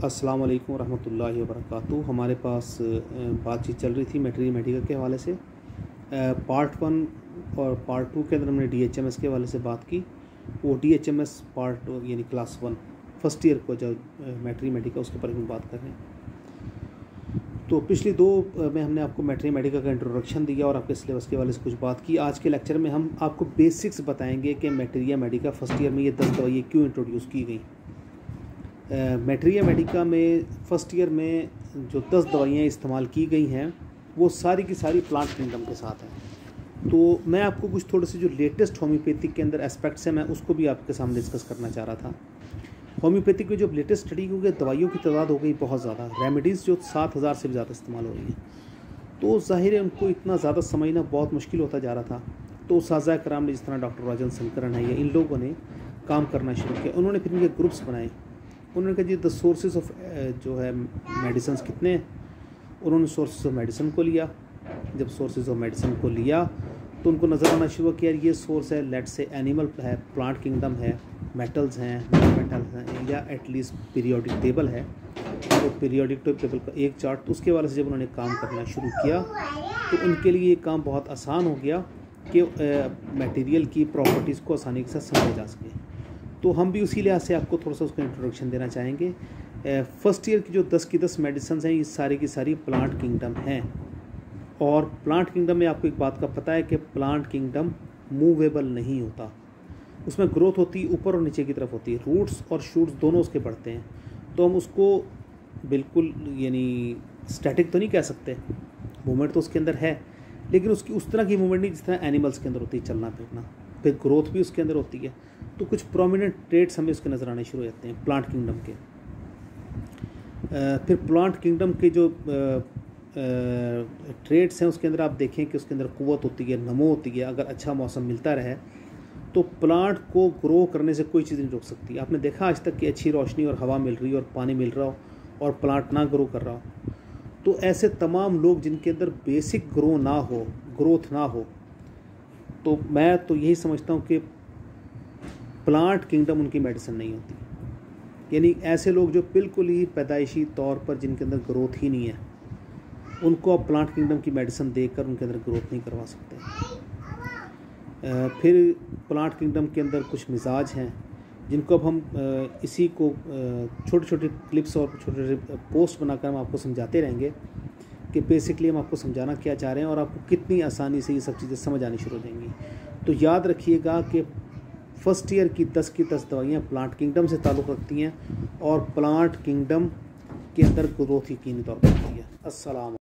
अस्सलाम वालेकुम रहमतुल्लाहि व बरकातुहू। हमारे पास बातचीत चल रही थी मैट्रिया मेडिका के हवाले से। पार्ट 1 और पार्ट 2 के अंदर हमने DHMS के हवाले से बात की। वो DHMS पार्ट यानी क्लास 1 फर्स्ट ईयर को जो मैट्रिया मेडिका उसके ऊपर हम बात कर रहे हैं। तो पिछली दो में हमने आपको मैट्रिया मेडिका का इंट्रोडक्शन दिया और आपके सिलेबस के हवाले से कुछ बात की। आज के लेक्चर में हम आपको बेसिक्स बताएंगे कि मैट्रिया मेडिका फर्स्ट ईयर में ये 10 दवाइयाँ क्यों इंट्रोड्यूस की गई। मैट्रिया मेडिका में फ़र्स्ट ईयर में जो 10 दवाइयाँ इस्तेमाल की गई हैं वो सारी की सारी प्लांट किंगडम के साथ हैं। तो मैं आपको कुछ थोड़े से जो लेटेस्ट होम्योपैथिक के अंदर एस्पेक्ट्स हैं मैं उसको भी आपके सामने डिस्कस करना चाह रहा था। होम्योपैथिक में जो लेटेस्ट स्टडी क्योंकि दवाइयों की तादाद हो गई बहुत ज़्यादा, रेमेडीज़ जो 7000 से भी ज़्यादा इस्तेमाल हो रही हैं, तो ज़ाहिर है उनको इतना ज़्यादा समझना बहुत मुश्किल होता जा रहा था। तो साज़ा कराम ने जिस तरह डॉक्टर राजन शंकरन है या इन लोगों ने काम करना शुरू किया। उन्होंने फिर इनके ग्रुप्स बनाए। उन्होंने कहा जी द सोर्सेज ऑफ जो है मेडिसिन कितने हैं। उन्होंने सोर्सेज ऑफ मेडिसिन को लिया। जब सोर्सेज ऑफ मेडिसिन को लिया तो उनको नज़र आना शुरू किया ये सोर्स है, लेट से एनिमल है, प्लांट किंगडम है, मेटल्स हैं, नॉन मेटल्स हैं, या एटलीस्ट पीरियोडिक टेबल है। तो पीरियोडिक टेबल का एक चार्ट, तो उसके वाले से जब उन्होंने काम करना शुरू किया तो उनके लिए ये काम बहुत आसान हो गया कि मटेरियल की प्रॉपर्टीज़ को आसानी के साथ समझा जा सके। तो हम भी उसी लिहाज से आपको थोड़ा सा उसका इंट्रोडक्शन देना चाहेंगे। फर्स्ट ईयर की जो 10 की 10 मेडिसिन हैं ये सारी की सारी प्लांट किंगडम हैं। और प्लांट किंगडम में आपको एक बात का पता है कि प्लांट किंगडम मूवेबल नहीं होता, उसमें ग्रोथ होती ऊपर और नीचे की तरफ होती है, रूट्स और शूट्स दोनों उसके बढ़ते हैं। तो हम उसको बिल्कुल यानी स्टैटिक तो नहीं कह सकते, मूवमेंट तो उसके अंदर है, लेकिन उसकी उस तरह की मूवमेंट नहीं जिस तरह एनिमल्स के अंदर होती है, चलना फिरना। फिर ग्रोथ भी उसके अंदर होती है। तो कुछ प्रोमिनेंट ट्रेड्स हमें उसके नज़र आने शुरू हो जाते हैं प्लांट किंगडम के। फिर प्लांट किंगडम के जो ट्रेड्स हैं उसके अंदर आप देखें कि उसके अंदर क़ुव्वत होती है, नमो होती है। अगर अच्छा मौसम मिलता रहे तो प्लांट को ग्रो करने से कोई चीज़ नहीं रोक सकती। आपने देखा आज तक कि अच्छी रोशनी और हवा मिल रही है और पानी मिल रहा हो और प्लांट ना ग्रो कर रहा हो। तो ऐसे तमाम लोग जिनके अंदर बेसिक ग्रोथ ना हो, तो मैं तो यही समझता हूँ कि प्लांट किंगडम उनकी मेडिसिन नहीं होती। यानी ऐसे लोग जो बिल्कुल ही पैदाइशी तौर पर जिनके अंदर ग्रोथ ही नहीं है, उनको आप प्लांट किंगडम की मेडिसिन देकर उनके अंदर ग्रोथ नहीं करवा सकते। फिर प्लांट किंगडम के अंदर कुछ मिजाज हैं जिनको अब हम इसी को छोटे छोटे क्लिप्स और छोटे छोटे पोस्ट बनाकर हम आपको समझाते रहेंगे कि बेसिकली हम आपको समझाना क्या चाह रहे हैं और आपको कितनी आसानी से ये सब चीज़ें समझ आनी शुरू हो जाएंगी। तो याद रखिएगा कि फर्स्ट ईयर की 10 की 10 दवाइयाँ प्लांट किंगडम से ताल्लुक़ रखती हैं और प्लांट किंगडम के अंदर ग्रोथ यकीनी तौर पर होती है। अस्सलाम।